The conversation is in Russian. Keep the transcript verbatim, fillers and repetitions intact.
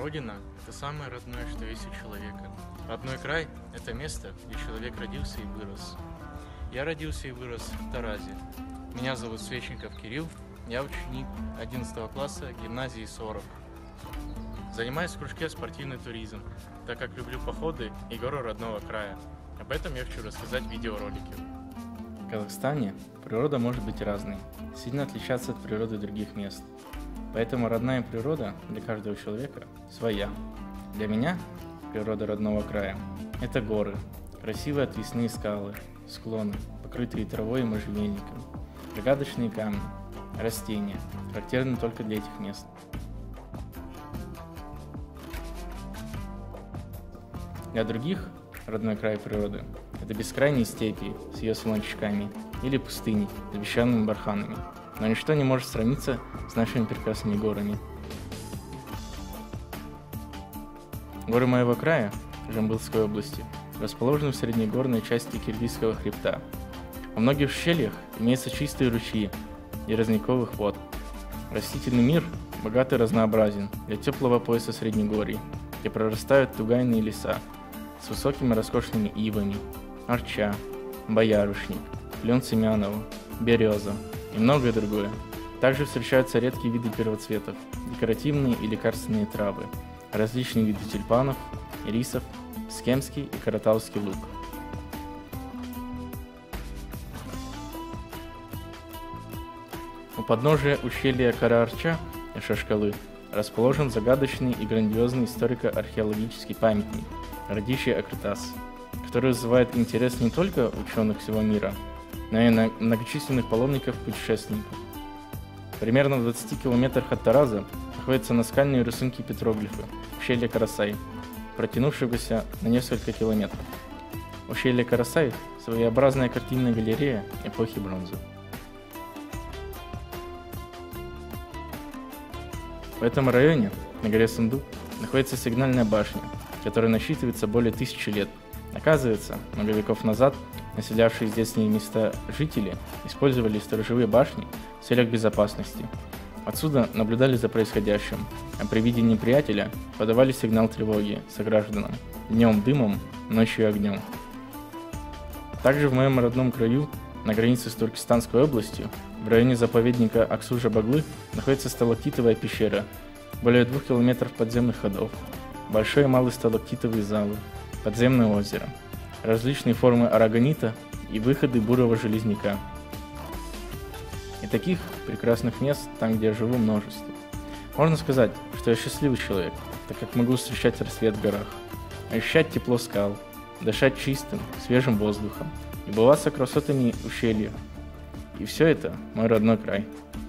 Родина – это самое родное, что есть у человека. Родной край – это место, где человек родился и вырос. Я родился и вырос в Таразе. Меня зовут Свечников Кирилл, я ученик одиннадцатого класса гимназии сорок. Занимаюсь в кружке «Спортивный туризм», так как люблю походы и горы родного края. Об этом я хочу рассказать в видеоролике. В Казахстане природа может быть разной, сильно отличаться от природы других мест. Поэтому родная природа для каждого человека своя. Для меня природа родного края – это горы, красивые отвесные скалы, склоны, покрытые травой и можжевельником, загадочные камни, растения, характерные только для этих мест. Для других родной край природы – это бескрайние степи с ее солончаками или пустыни с песчаными барханами, но ничто не может сравниться с нашими прекрасными горами. Горы моего края, Жамбылской области, расположены в среднегорной части Киргизского хребта. Во многих ущельях имеются чистые ручьи и родниковых вод. Растительный мир богат и разнообразен для теплого пояса Среднегорий, где прорастают тугайные леса с высокими роскошными ивами, арча, боярышник, клен семянова, береза и многое другое. Также встречаются редкие виды первоцветов, декоративные и лекарственные травы, различные виды тюльпанов, ирисов, скемский и каратауский лук. У подножия ущелья Кара-Арча и Шашкалы расположен загадочный и грандиозный историко-археологический памятник Радищи Акритас, который вызывает интерес не только ученых всего мира, но и многочисленных паломников-путешественников. Примерно в двадцати километрах от Тараза находятся наскальные рисунки петроглифы ущелья Карасай, протянувшегося на несколько километров. Ущелье Карасай – своеобразная картинная галерея эпохи бронзы. В этом районе, на горе Сундук, находится сигнальная башня, которая насчитывается более тысячи лет. Оказывается, много веков назад населявшие здешние места жители использовали сторожевые башни в целях безопасности. Отсюда наблюдали за происходящим, а при виде неприятеля подавали сигнал тревоги согражданам днем дымом, ночью огнем. Также в моем родном краю, на границе с Туркестанской областью, в районе заповедника Аксу-Жабаглы, находится сталактитовая пещера, более двух километров подземных ходов, большой и малый сталактитовые залы, подземное озеро, различные формы арагонита и выходы бурого железняка. И таких прекрасных мест там, где я живу, множество. Можно сказать, что я счастливый человек, так как могу встречать рассвет в горах, ощущать тепло скал, дышать чистым, свежим воздухом, любоваться красотами ущелья. И все это мой родной край.